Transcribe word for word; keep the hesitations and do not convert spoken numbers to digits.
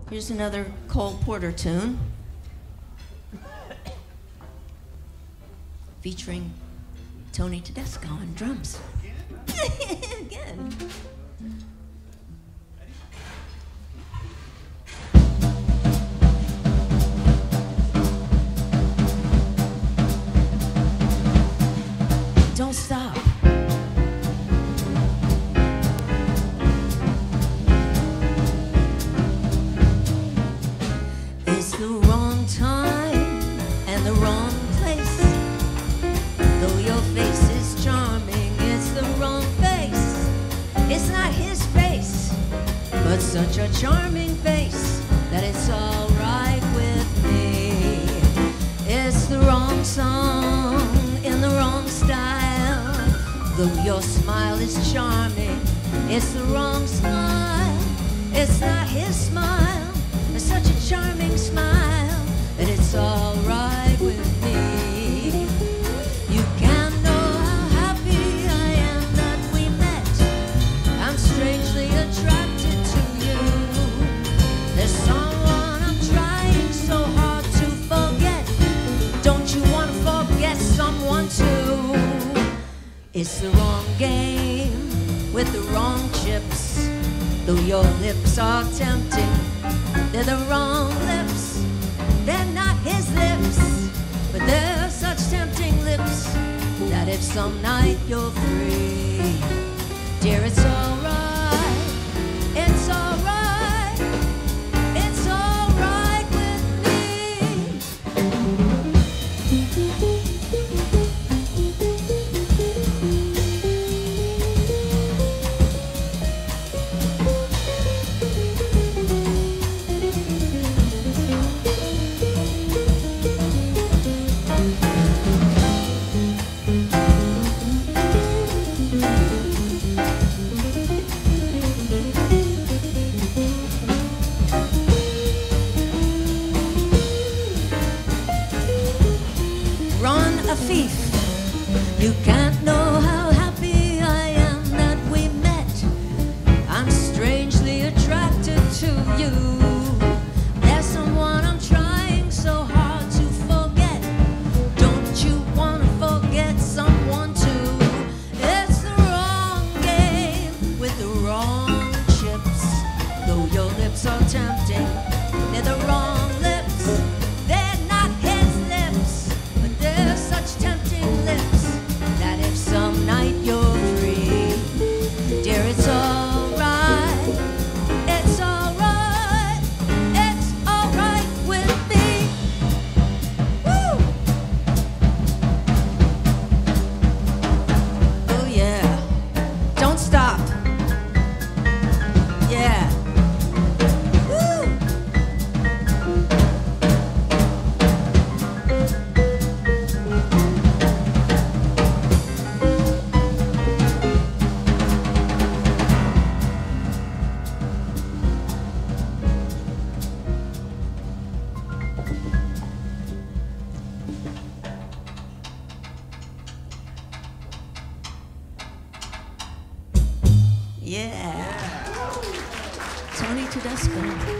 Here's another Cole Porter tune featuring Tony Tedesco on drums. Again. Don't stop. It's the wrong time and the wrong place. Though your face is charming, it's the wrong face. It's not his face, but such a charming face that it's all right with me. It's the wrong song in the wrong style. Though your smile is charming, it's the wrong smile. It's not his smile. It's such a charming smile that it's all right with me. You can't know how happy I am that we met. I'm strangely attracted to you. There's someone I'm trying so hard to forget. Don't you want to forget someone too? It's the wrong game with the wrong chips. Though your lips are tempting, they're the wrong lips. They're not his lips, but they're such tempting lips that if some night you're free, dear, it's alright, it's alright, it's alright with me. Afif, you can't know how happy I am that we met. I'm strangely attracted to you. There's someone I'm trying so hard to forget. Don't you want to forget someone too? It's the wrong game with the wrong chips. Though your lips are tempting, they're the wrong lips. They're not his lips, but they're such tempting lips that if some night you're free, dear, it's alright, it's alright, it's alright with me. Woo! Oh yeah, don't stop. Yeah. Yeah. Tony Tedesco.